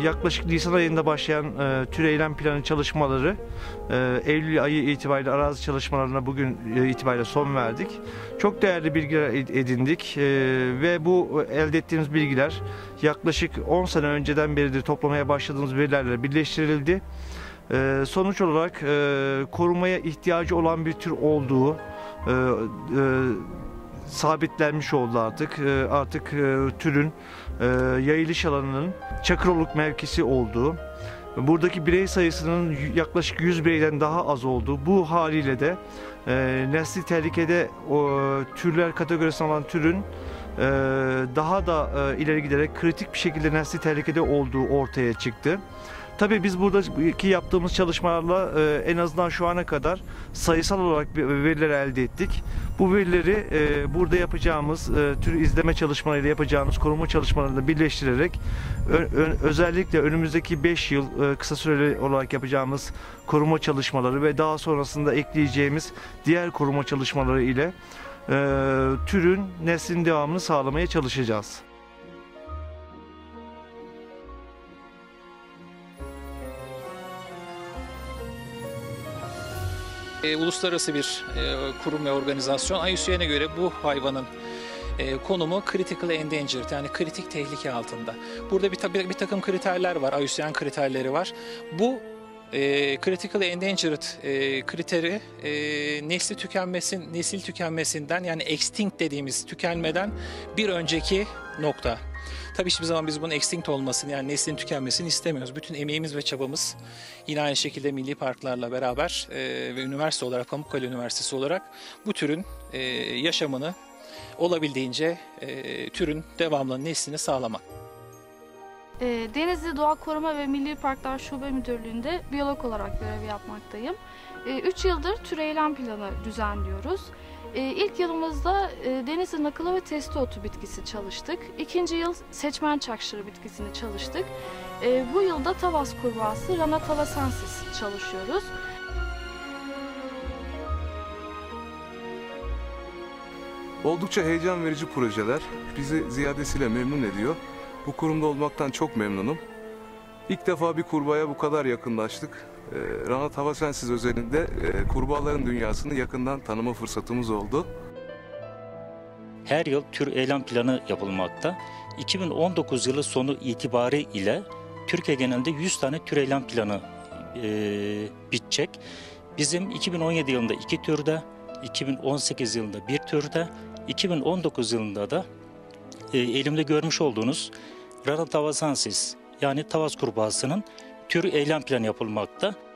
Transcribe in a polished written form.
yaklaşık Nisan ayında başlayan tür eylem planı çalışmaları Eylül ayı itibariyle arazi çalışmalarına bugün itibariyle son verdik. Çok değerli bilgiler edindik ve bu elde ettiğimiz bilgiler yaklaşık 10 sene önceden beridir toplamaya başladığımız verilerle birleştirildi. Sonuç olarak korumaya ihtiyacı olan bir tür olduğu sabitlenmiş oldu artık. Artık türün yayılış alanının Çakıroluk mevkisi olduğu, buradaki birey sayısının yaklaşık 100 bireyden daha az olduğu, bu haliyle de nesli tehlikede türler kategorisine olan türün daha da ileri giderek kritik bir şekilde nesli tehlikede olduğu ortaya çıktı. Tabii biz buradaki yaptığımız çalışmalarla en azından şu ana kadar sayısal olarak veriler elde ettik. Bu verileri burada yapacağımız tür izleme çalışmalarıyla yapacağımız koruma çalışmalarıyla birleştirerek özellikle önümüzdeki 5 yıl kısa süreli olarak yapacağımız koruma çalışmaları ve daha sonrasında ekleyeceğimiz diğer koruma çalışmaları ile türün neslin devamını sağlamaya çalışacağız. Uluslararası bir kurum ve organizasyon IUCN'e göre bu hayvanın konumu critical endangered, yani kritik tehlike altında. Burada bir takım kriterler var, IUCN kriterleri var. Bu critical endangered kriteri nesil tükenmesinden, yani extinct dediğimiz tükenmeden bir önceki nokta. Tabii hiçbir zaman biz bunun extinct olmasını, yani neslin tükenmesini istemiyoruz. Bütün emeğimiz ve çabamız yine aynı şekilde milli parklarla beraber ve üniversite olarak, Pamukkale Üniversitesi olarak bu türün yaşamını olabildiğince türün devamlı neslini sağlamak. Denizli Doğa Koruma ve Milli Parklar Şube Müdürlüğü'nde biyolog olarak görev yapmaktayım. 3 yıldır tür eylem planı düzenliyoruz. İlk yılımızda Denizli nakılı ve testi otu bitkisi çalıştık. İkinci yıl seçmen çakşırı bitkisini çalıştık. Bu yılda tavas kurbağası Rana tavasensis çalışıyoruz. Oldukça heyecan verici projeler. Bizi ziyadesiyle memnun ediyor. Bu kurumda olmaktan çok memnunum. İlk defa bir kurbağaya bu kadar yakınlaştık. Rana tavasensis özelinde kurbağaların dünyasını yakından tanıma fırsatımız oldu. Her yıl tür eylem planı yapılmakta. 2019 yılı sonu itibariyle Türkiye genelinde 100 tane tür eylem planı bitecek. Bizim 2017 yılında 2 türde, 2018 yılında 1 türde, 2019 yılında da elimde görmüş olduğunuz Rana tavasensis, yani tavas kurbağasının tür eylem planı yapılmakta.